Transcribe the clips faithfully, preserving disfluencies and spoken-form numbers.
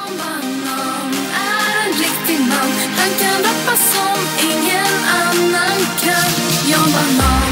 Banan är en riktig man. Han kan rappa som ingen annan kan. Ja, Banan.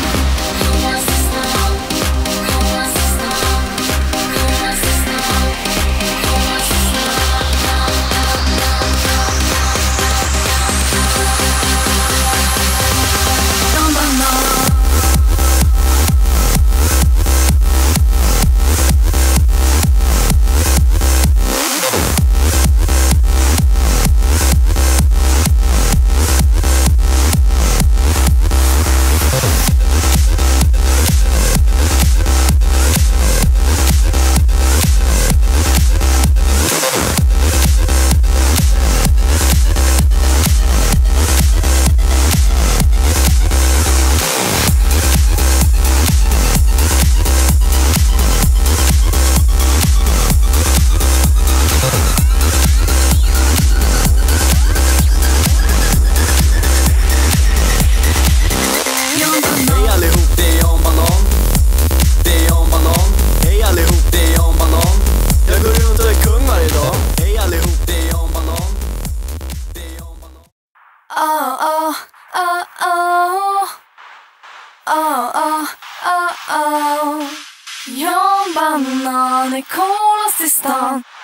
Ja, Banan är coolast i stan.